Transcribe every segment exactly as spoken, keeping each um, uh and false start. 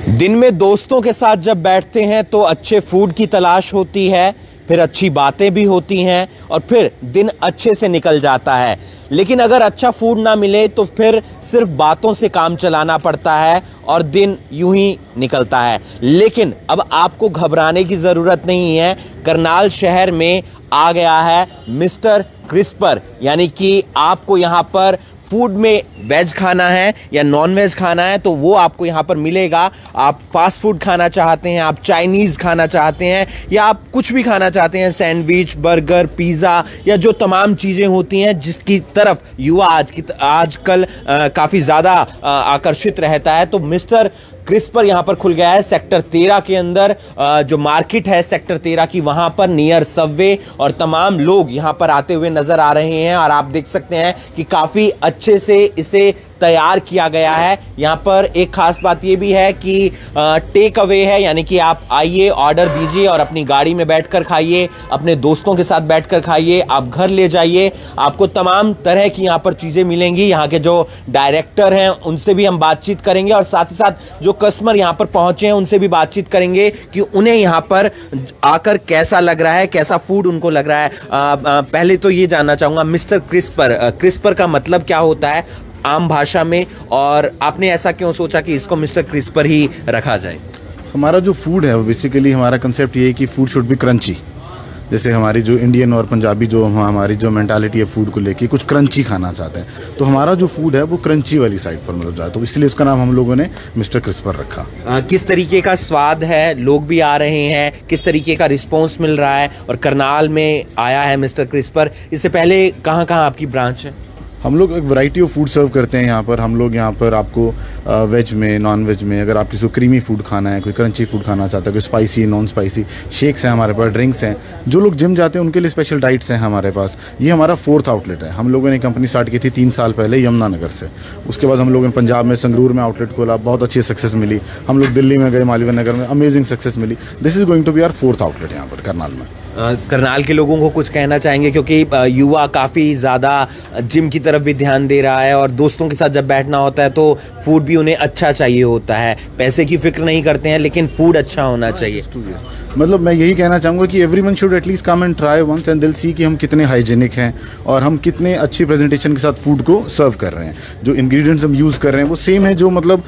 दिन में दोस्तों के साथ जब बैठते हैं तो अच्छे फूड की तलाश होती है, फिर अच्छी बातें भी होती हैं और फिर दिन अच्छे से निकल जाता है। लेकिन अगर अच्छा फूड ना मिले तो फिर सिर्फ बातों से काम चलाना पड़ता है और दिन यूं ही निकलता है। लेकिन अब आपको घबराने की ज़रूरत नहीं है। करनाल शहर में आ गया है मिस्टर क्रिस्पर, यानी कि आपको यहाँ पर फूड में वेज खाना है या नॉन वेज खाना है तो वो आपको यहाँ पर मिलेगा। आप फास्ट फूड खाना चाहते हैं, आप चाइनीज़ खाना चाहते हैं या आप कुछ भी खाना चाहते हैं, सैंडविच, बर्गर, पिज़्ज़ा या जो तमाम चीज़ें होती हैं जिसकी तरफ युवा आज की आजकल काफ़ी ज़्यादा आकर्षित रहता है, तो मिस्टर क्रिस्पर यहाँ पर खुल गया है सेक्टर तेरह के अंदर। जो मार्केट है सेक्टर तेरह की, वहाँ पर नियर सबवे, और तमाम लोग यहाँ पर आते हुए नज़र आ रहे हैं। और आप देख सकते हैं कि काफ़ी अच्छे से इसे तैयार किया गया है। यहाँ पर एक खास बात ये भी है कि टेक अवे है, यानी कि आप आइए, ऑर्डर दीजिए और अपनी गाड़ी में बैठकर खाइए, अपने दोस्तों के साथ बैठकर खाइए, आप घर ले जाइए। आपको तमाम तरह की यहाँ पर चीज़ें मिलेंगी। यहाँ के जो डायरेक्टर हैं उनसे भी हम बातचीत करेंगे और साथ ही साथ जो कस्टमर यहाँ पर पहुँचे हैं उनसे भी बातचीत करेंगे कि उन्हें यहाँ पर आकर कैसा लग रहा है, कैसा फूड उनको लग रहा है। आ, आ, पहले तो ये जानना चाहूँगा मिस्टर क्रिस्पर, क्रिस्पर का मतलब क्या होता है आम भाषा में, और आपने ऐसा क्यों सोचा कि इसको मिस्टर क्रिस्पर ही रखा जाए? हमारा जो फूड है वो बेसिकली हमारा कंसेप्ट ये है कि फूड शुड बी क्रंची। जैसे हमारी जो इंडियन और पंजाबी जो हमारी जो मेंटालिटी है फूड को लेके, कुछ क्रंची खाना चाहते हैं, तो हमारा जो फूड है वो क्रंची वाली साइड पर मतलब जाए, तो इसलिए उसका नाम हम लोगों ने मिस्टर क्रिस्पर रखा। आ, किस तरीके का स्वाद है, लोग भी आ रहे हैं, किस तरीके का रिस्पॉन्स मिल रहा है? और करनाल में आया है मिस्टर क्रिस्पर, इससे पहले कहाँ कहाँ आपकी ब्रांच है? हम लोग एक वैरायटी ऑफ फूड सर्व करते हैं यहाँ पर। हम लोग यहाँ पर आपको वेज में, नॉन वेज में, अगर आप किसी को क्रीमी फूड खाना है, कोई क्रंची फूड खाना चाहता है, कोई स्पाइसी, नॉन स्पाइसी, शेक्स हैं हमारे पास, ड्रिंक्स हैं। जो लोग जिम जाते हैं उनके लिए स्पेशल डाइट्स हैं हमारे पास। ये हमारा फोर्थ आउटलेट है। हम लोगों ने कंपनी स्टार्ट की थी तीन साल पहले यमुनानगर से। उसके बाद हम लोगों ने पंजाब में संगरूर में आउटलेट खोला, बहुत अच्छी सक्सेस मिली। हम लोग दिल्ली में गए, मालवीय नगर में, अमेजिंग सक्सेस मिली। This is going to be our fourth outlet यहाँ पर करनाल में। करनाल के लोगों को कुछ कहना चाहेंगे, क्योंकि युवा काफ़ी ज़्यादा जिम की तरफ भी ध्यान दे रहा है और दोस्तों के साथ जब बैठना होता है तो फूड भी उन्हें अच्छा चाहिए होता है। पैसे की फिक्र नहीं करते हैं लेकिन फूड अच्छा होना चाहिए। मतलब मैं यही कहना चाहूँगा कि everyone should at least come and try once and दिल सी कि हम कितने हाइजीनिक हैं और हम कितने अच्छी प्रेजेंटेशन के साथ फूड को सर्व कर रहे हैं। जो इंग्रेडिएंट्स हम यूज़ कर रहे हैं वो सेम है, जो मतलब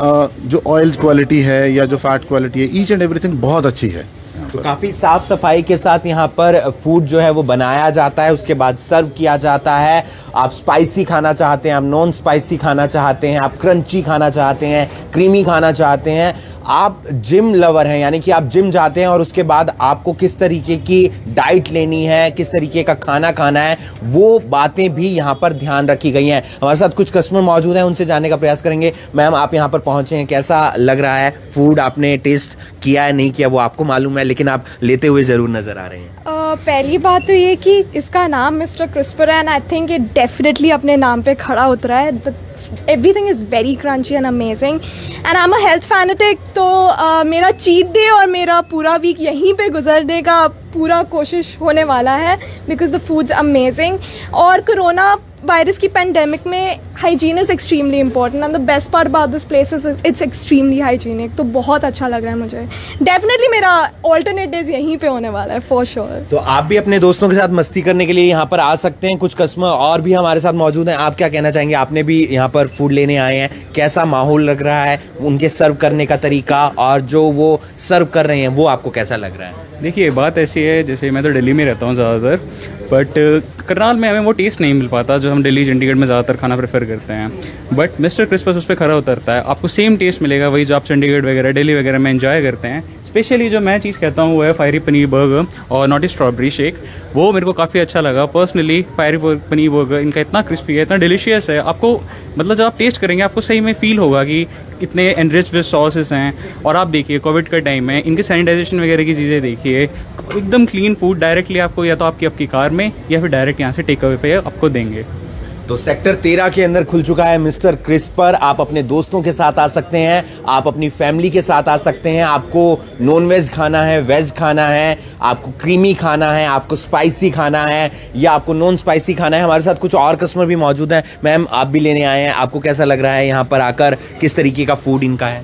जो ऑयल क्वालिटी है या जो फैट क्वालिटी है, ईच एंड एवरीथिंग बहुत अच्छी है। तो काफ़ी साफ सफाई के साथ यहाँ पर फूड जो है वो बनाया जाता है, उसके बाद सर्व किया जाता है। आप स्पाइसी खाना चाहते हैं, आप नॉन स्पाइसी खाना चाहते हैं, आप क्रंची खाना चाहते हैं, क्रीमी खाना चाहते हैं, आप जिम लवर हैं, यानी कि आप जिम जाते हैं और उसके बाद आपको किस तरीके की डाइट लेनी है, किस तरीके का खाना खाना है, वो बातें भी यहाँ पर ध्यान रखी गई हैं। हमारे साथ कुछ कस्टमर मौजूद हैं, उनसे जानने का प्रयास करेंगे। मैम, आप यहाँ पर पहुँचे हैं, कैसा लग रहा है फूड? आपने टेस्ट किया है नहीं किया वो आपको मालूम है, लेकिन आप लेते हुए ज़रूर नज़र आ रहे हैं। uh, पहली बात तो ये कि इसका नाम मिस्टर क्रिस्पर है and I think it definitely अपने नाम पे खड़ा उतरा है। Everything is very crunchy and amazing and I am a health fanatic, तो uh, मेरा चीट डे और मेरा पूरा वीक यहीं पे गुजरने का पूरा कोशिश होने वाला है बिकॉज द फूड्स अमेजिंग। और कोरोना वायरस की पेंडेमिक में hygiene is extremely important and the best part about this place is it's extremely hygienic. तो बहुत अच्छा लग रहा है मुझे। डेफिनेटली मेरा ऑल्टरनेट डेज यहीं पे होने वाला है फॉर श्योर। तो आप भी अपने दोस्तों के साथ मस्ती करने के लिए यहाँ पर आ सकते हैं। कुछ कस्टमर और भी हमारे साथ मौजूद हैं, आप क्या कहना चाहेंगे? आपने भी यहाँ पर फूड लेने आए हैं, कैसा माहौल लग रहा है, उनके सर्व करने का तरीका और जो वो सर्व कर रहे हैं वो आपको कैसा लग रहा है? देखिए, बात ऐसी है, जैसे मैं तो दिल्ली में रहता हूँ ज़्यादातर, बट करनाल में हमें वो टेस्ट नहीं मिल पाता जो हम दिल्ली चंडीगढ़ में ज़्यादातर खाना प्रेफर करते हैं। बट मिस्टर क्रिस्पर उस पर खरा उतरता है। आपको सेम टेस्ट मिलेगा वही जो आप चंडीगढ़ वगैरह, दिल्ली वगैरह में एंजॉय करते हैं। स्पेशली जो मैं चीज़ कहता हूँ वो है फायरी पनीर बर्गर और नॉटी स्ट्रॉबेरी शेक। वो मेरे को काफ़ी अच्छा लगा पर्सनली। फायरी पनीर बर्गर इनका इतना क्रिस्पी है, इतना डिलीशियस है। आपको मतलब जब आप टेस्ट करेंगे आपको सही में फील होगा कि इतने एनरिच विद सॉसेस हैं। और आप देखिए कोविड का टाइम है, इनके सैनिटाइजेशन वगैरह की चीज़ें देखिए, एकदम क्लीन फूड डायरेक्टली आपको या तो आपकी आपकी कार में या फिर डायरेक्ट यहाँ से टेक अवे पे आपको देंगे। तो सेक्टर तेरह के अंदर खुल चुका है मिस्टर क्रिस्पर। आप अपने दोस्तों के साथ आ सकते हैं, आप अपनी फैमिली के साथ आ सकते हैं। आपको नॉन वेज खाना है, वेज खाना है, आपको क्रीमी खाना है, आपको स्पाइसी खाना है या आपको नॉन स्पाइसी खाना है। हमारे साथ कुछ और कस्टमर भी मौजूद हैं। मैम, आप भी लेने आए हैं, आपको कैसा लग रहा है यहाँ पर आकर? किस तरीके का फूड इनका है?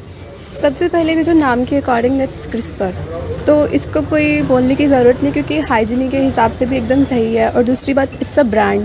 सबसे पहले तो जो नाम के अकॉर्डिंग इट्स क्रिस्पर, तो इसको कोई बोलने की ज़रूरत नहीं क्योंकि हाइजीनिक के हिसाब से भी एकदम सही है। और दूसरी बात, इट्स अ ब्रांड,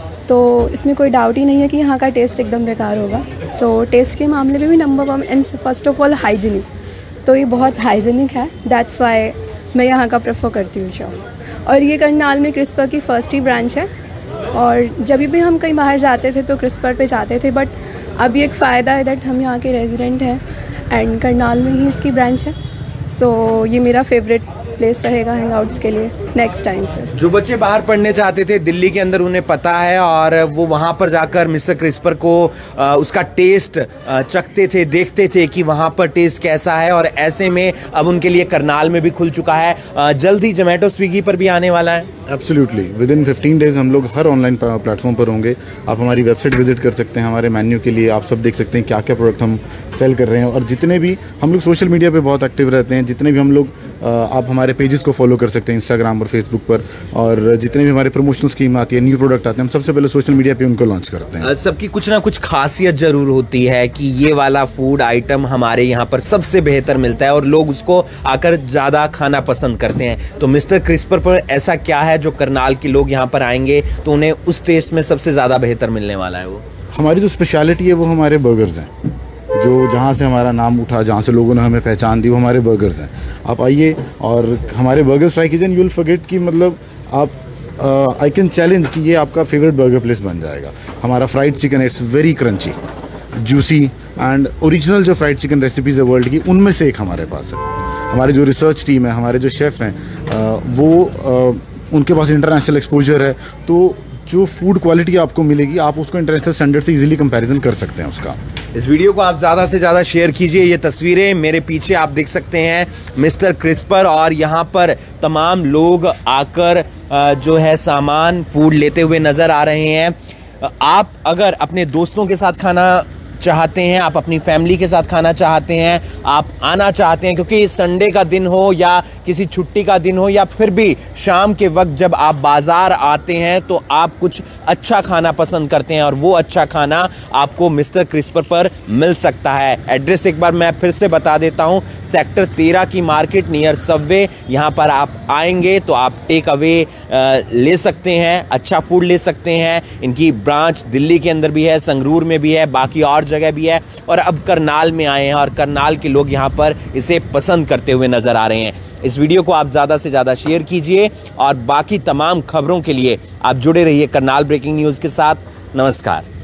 तो इसमें कोई डाउट ही नहीं है कि यहाँ का टेस्ट एकदम बेकार होगा। तो टेस्ट के मामले में भी number one and first of all hygienic, तो ये बहुत हाइजीनिक है, दैट्स वाई मैं यहाँ का प्रेफर करती हूँ शॉप। और ये करनाल में क्रिस्पर की फ़र्स्ट ही ब्रांच है, और जब भी हम कहीं बाहर जाते थे तो क्रिस्पर पे जाते थे, बट अभी एक फ़ायदा है दैट हम यहाँ के रेजिडेंट हैं एंड करनाल में ही इसकी ब्रांच है। सो so, ये मेरा फेवरेट प्लेस रहेगा हैंग आउट्स के लिए नेक्स्ट टाइम से। जो बच्चे बाहर पढ़ने चाहते थे दिल्ली के अंदर, उन्हें पता है और वो वहाँ पर जाकर मिस्टर क्रिस्पर को आ, उसका टेस्ट आ, चखते थे, देखते थे कि वहाँ पर टेस्ट कैसा है। और ऐसे में अब उनके लिए करनाल में भी खुल चुका है, आ, जल्द ही जोमेटो स्विगी पर भी आने वाला है। Absolutely, within fifteen days हम लोग हर ऑनलाइन प्लेटफॉर्म पर होंगे। आप हमारी वेबसाइट विजिट कर सकते हैं, हमारे मेन्यू के लिए आप सब देख सकते हैं क्या क्या प्रोडक्ट हम सेल कर रहे हैं। और जितने भी हम लोग सोशल मीडिया पे बहुत एक्टिव रहते हैं, जितने भी हम लोग आप हमारे पेजेस को फॉलो कर सकते हैं इंस्टाग्राम और फेसबुक पर, और जितने भी हमारे प्रमोशनल स्कीम आती है, न्यू प्रोडक्ट आते हैं, हम सबसे पहले सोशल मीडिया पे उनको लॉन्च करते हैं। सबकी कुछ ना कुछ खासियत जरूर होती है कि ये वाला फूड आइटम हमारे यहाँ पर सबसे बेहतर मिलता है और लोग उसको आकर ज़्यादा खाना पसंद करते हैं। तो मिस्टर क्रिस्पर पर ऐसा क्या है जो करनाल के लोग यहाँ पर आएंगे तो उन्हें उस टेस्ट में सबसे ज़्यादा बेहतर मिलने वाला है? वो हमारी जो स्पेशलिटी है वो हमारे बर्गर्स हैं, जो जहाँ से हमारा नाम उठा, जहाँ से लोगों ने हमें पहचान दी, वो हमारे बर्गर्स हैं। आप आइए और हमारे बर्गर्स ट्राई कीजिए, यू विल फॉरगेट कि मतलब आप आई कैन चैलेंज कि ये आपका फेवरेट बर्गर प्लेस बन जाएगा। हमारा fried chicken it's very crunchy, juicy and original जो फ्राइड चिकन रेसिपीज़ है वर्ल्ड की, उनमें से एक हमारे पास है। हमारी जो रिसर्च टीम है, हमारे जो शेफ़ हैं, वो आ, उनके पास इंटरनेशनल एक्सपोजर है, तो जो फूड क्वालिटी आपको मिलेगी आप उसको इंटरनेशनल स्टैंडर्ड से इजीली कंपैरिजन कर सकते हैं उसका। इस वीडियो को आप ज़्यादा से ज़्यादा शेयर कीजिए। ये तस्वीरें मेरे पीछे आप देख सकते हैं मिस्टर क्रिस्पर, और यहाँ पर तमाम लोग आकर जो है सामान फूड लेते हुए नज़र आ रहे हैं। आप अगर अपने दोस्तों के साथ खाना चाहते हैं, आप अपनी फैमिली के साथ खाना चाहते हैं, आप आना चाहते हैं, क्योंकि संडे का दिन हो या किसी छुट्टी का दिन हो या फिर भी शाम के वक्त जब आप बाज़ार आते हैं तो आप कुछ अच्छा खाना पसंद करते हैं और वो अच्छा खाना आपको मिस्टर क्रिस्पर पर मिल सकता है। एड्रेस एक बार मैं फिर से बता देता हूँ, सेक्टर तेरह की मार्केट नियर सबवे। यहाँ पर आप आएंगे तो आप टेक अवे ले सकते हैं, अच्छा फूड ले सकते हैं। इनकी ब्रांच दिल्ली के अंदर भी है, संगरूर में भी है, बाकी और जगह भी है, और अब करनाल में आए हैं और करनाल के लोग यहाँ पर इसे पसंद करते हुए नजर आ रहे हैं। इस वीडियो को आप ज़्यादा से ज़्यादा शेयर कीजिए और बाकी तमाम खबरों के लिए आप जुड़े रहिए करनाल ब्रेकिंग न्यूज़ के साथ। नमस्कार।